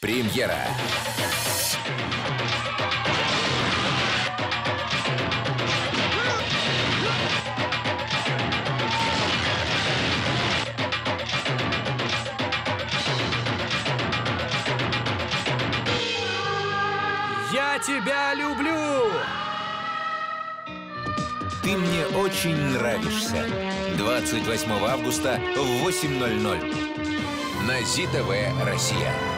Премьера. Я тебя люблю! Ты мне очень нравишься. 28 августа в 8:00 на ЗИ ТВ Россия.